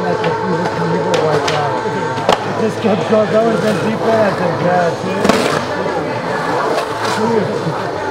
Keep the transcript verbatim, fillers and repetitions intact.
that the evil Knievel wiped out. It just kept going, that would have been deep end, I said, yeah, dude.